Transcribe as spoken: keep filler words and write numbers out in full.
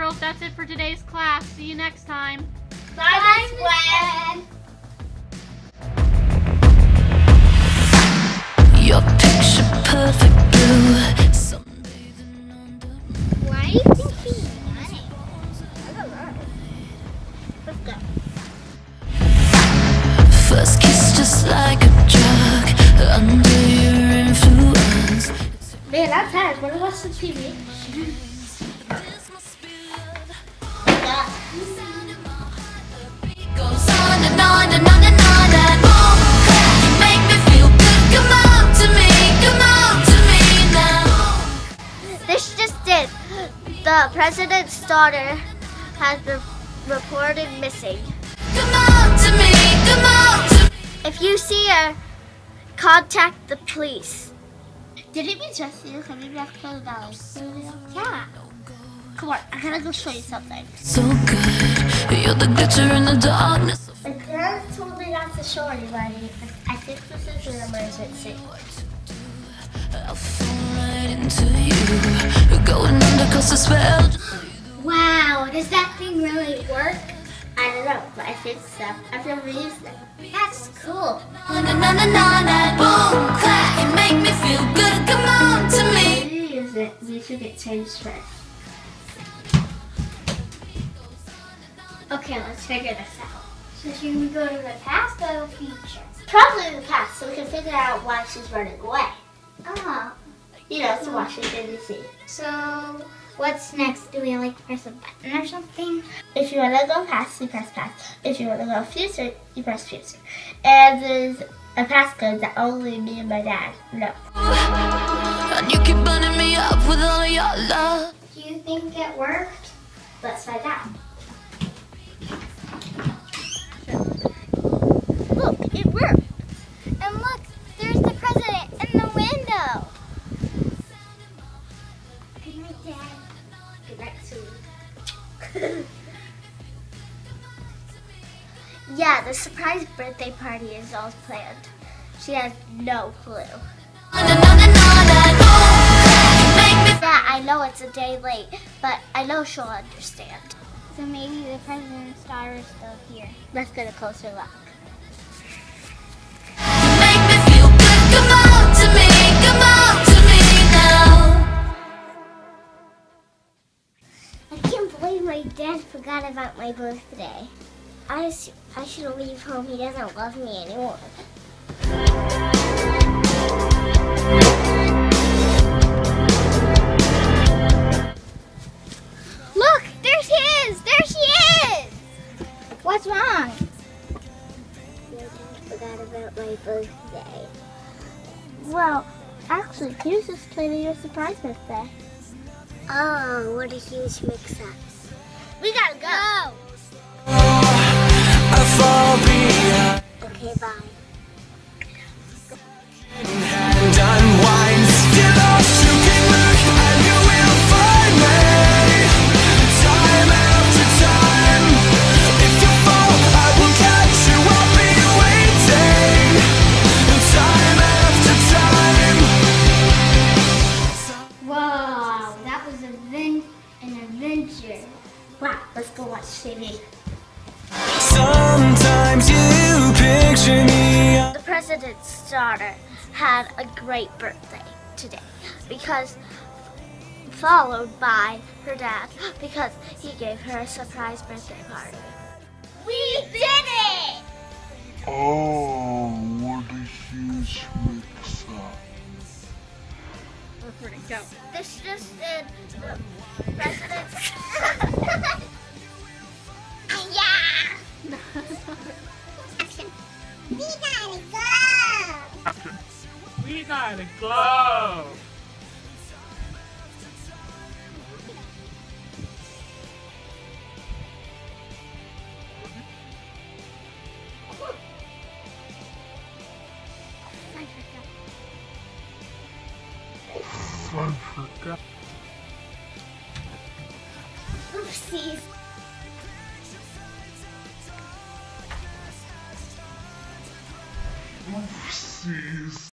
girls, that's it for today's class. See you next time. Bye, Miss Gwen. Your picture perfect blue. Sunbathing under. Why do you think she's running? I don't know. Let's go. First kiss just like a drug. Under your influence. Man, I'm tired. Want to watch some T V? Yeah. Goes on and on and on and on and on. You make me feel good. Come on to me, come on to me now. This just did. The president's daughter has been reported missing. Come on to me, come on to me. If you see her, contact the police. Did it mean Jesse coming back from the dollar studio? Yeah. Come on, I gotta go show you something. So good, you're the glitter in the darkness. My parents told me not to show anybody. I think this is an emergency. I'll fall right into you. Going under cause I spell. Wow, does that thing really work? I don't know, but I think so. I've never used it. That's cool. Na na na na na, boom, clap. You make me feel good. Come on to me. When you use it, you should get changed first. Okay, let's figure this out. So should we go to the past or the future? Probably the past, so we can figure out why she's running away. Oh. You know, so Washington, D C. So, what's next? Do we like press a button or something? If you want to go past, you press past. If you want to go future, you press future. And there's a passcode that only me and my dad know. And you keep burning me up with all of your love. Do you think it worked? Let's find out. Look, it worked. And look, there's the president in the window. Good night, Dad. Good night, sweetie. Yeah, the surprise birthday party is all planned. She has no clue. Yeah, I know it's a day late, but I know she'll understand. So maybe the president's daughter is still here. Let's get a closer look. Make me feel good. Come on to me, come on to me now. I can't believe my dad forgot about my birthday. I, sh I should leave home. He doesn't love me anymore. Look, there she is. There she is. What's wrong? My dad forgot about my birthday. Well, actually, he was just planning your surprise birthday. Oh, what a huge mix-up. We gotta go. Okay, bye. And unwind, still lost, you can look and you will find me. Time after time, if you fall, I will catch you, I'll be waiting. Time after time. Wow, that was a vin an adventure. Wow, let's go watch T V. Sometimes you picture me. The president's daughter had a great birthday today because followed by her dad because he gave her a surprise birthday party. We did it! Oh, what a huge mix-up. Where'd it go? This just did the president's... Yeah! We gotta go! We gotta go! I forgot. Oopsies. Oopsies.